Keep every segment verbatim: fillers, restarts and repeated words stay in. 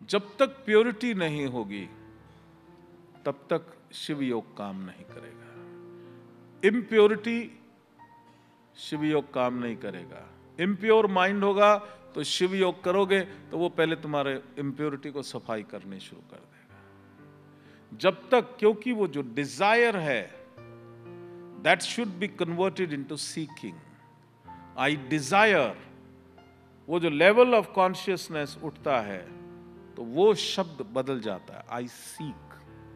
जब तक प्योरिटी नहीं होगी तब तक शिव योग काम नहीं करेगा। इम्प्योरिटी शिव योग काम नहीं करेगा। इम्प्योर माइंड होगा तो शिव योग करोगे तो वो पहले तुम्हारे इम्प्योरिटी को सफाई करनी शुरू कर देगा। जब तक, क्योंकि वो जो डिजायर है that should be converted into seeking. I desire, वो जो लेवल ऑफ कॉन्शियसनेस उठता है तो वो शब्द बदल जाता है, आई सीक।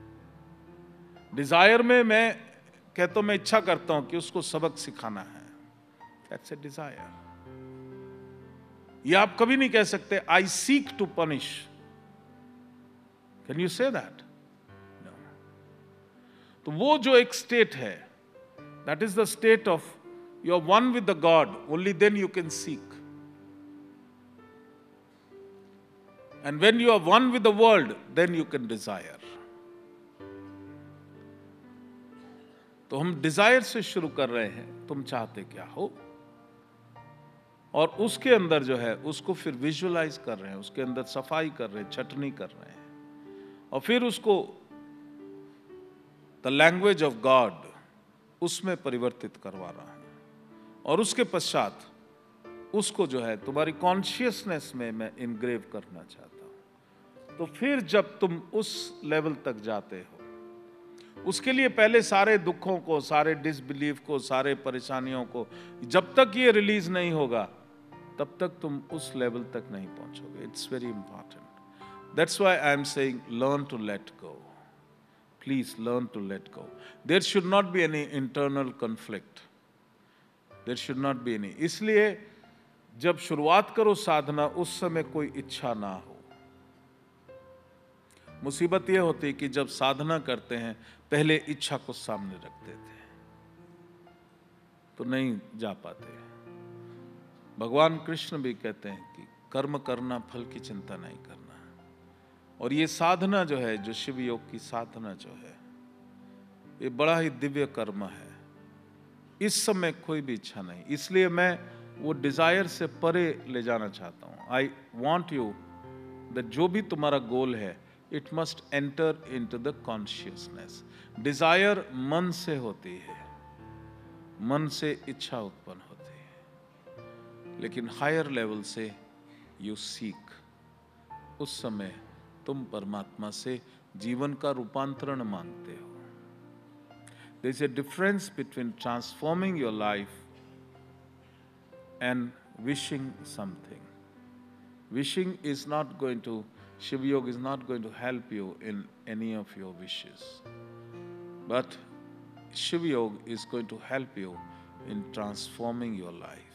डिजायर में मैं कहता हूं, मैं इच्छा करता हूं कि उसको सबक सिखाना है, दैट्स ए डिजायर। ये आप कभी नहीं कह सकते I seek to punish. Can you say that? No. तो वो जो एक स्टेट है, that is the state of you are one with the god, only then you can seek. And when you are one with the world, then you can desire. तो हम Dzire से शुरू कर रहे हैं, तुम चाहते क्या हो, और उसके अंदर जो है उसको फिर विजुअलाइज कर रहे हैं, उसके अंदर सफाई कर रहे हैं, छटनी कर रहे हैं, और फिर उसको द लैंग्वेज ऑफ गॉड उसमें परिवर्तित करवा रहा है। और उसके पश्चात उसको जो है तुम्हारी कॉन्शियसनेस में मैं इनग्रेव करना चाहता हूं। तो फिर जब तुम उस लेवल तक जाते हो, उसके लिए पहले सारे दुखों को, सारे डिसबिलीफ को, सारे परेशानियों को, जब तक ये रिलीज नहीं होगा तब तक तुम उस लेवल तक नहीं पहुंचोगे। It's very important. That's why I am saying learn to let go. Please learn to let go. There should not be any internal conflict, there should not be any. इसलिए जब शुरुआत करो साधना, उस समय कोई इच्छा ना हो। मुसीबत यह होती कि जब साधना करते हैं पहले इच्छा को सामने रख देते हैं तो नहीं जा पाते। भगवान कृष्ण भी कहते हैं कि कर्म करना, फल की चिंता नहीं करना। और ये साधना जो है, जो शिव योग की साधना जो है, ये बड़ा ही दिव्य कर्म है। इस समय कोई भी इच्छा नहीं। इसलिए मैं वो डिजायर से परे ले जाना चाहता हूं। आई वॉन्ट यू दैट जो भी तुम्हारा गोल है, it must enter into the consciousness. Desire मन से होती है, मन से इच्छा उत्पन्न होती है, लेकिन हायर लेवल से यू सीक। उस समय तुम परमात्मा से जीवन का रूपांतरण मांगते हो। There is a difference between transforming your life and wishing something. Wishing is not going to, Shiv Yoga is not going to help you in any of your wishes. But Shiv Yoga is going to help you in transforming your life.